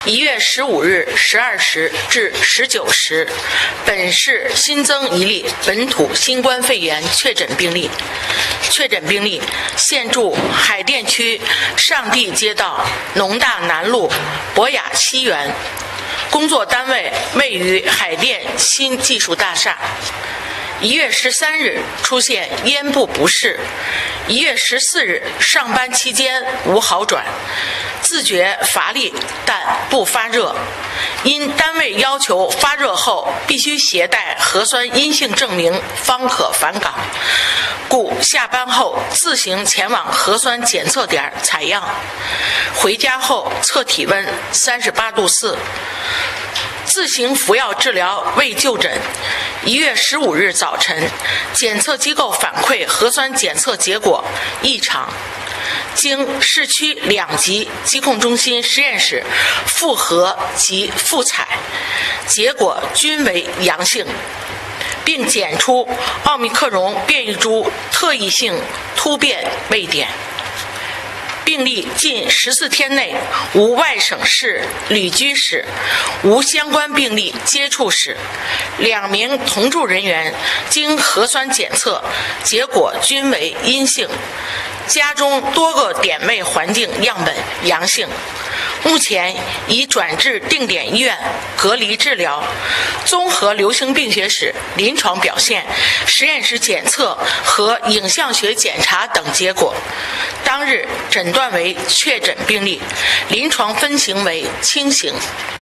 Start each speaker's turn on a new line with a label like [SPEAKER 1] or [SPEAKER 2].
[SPEAKER 1] 1月15日12时至19时，本市新增1例本土新冠肺炎确诊病例。确诊病例现住海淀区上地街道农大南路博雅西园，工作单位位于海淀新技术大厦。1月13日出现咽部不适，1月14日上班期间无好转，自觉乏力但不发热，因单位要求发热后必须携带核酸阴性证明方可返岗，故下班后自行前往核酸检测点采样，回家后测体温38度4，自行服药治疗未就诊。1月15日早晨，检测机构反馈核酸检测结果异常，经市区2级疾控中心实验室复核及复采，结果均为阳性，并检出奥密克戎变异株特异性突变位点。病例近14天内无外省市旅居史，无相关病例接触史。2名同住人员经核酸检测，结果均为阴性。家中多个点位环境样本阳性，目前已转至定点医院隔离治疗。综合流行病学史、临床表现、实验室检测和影像学检查等结果，当日诊断为确诊病例，临床分型为轻型。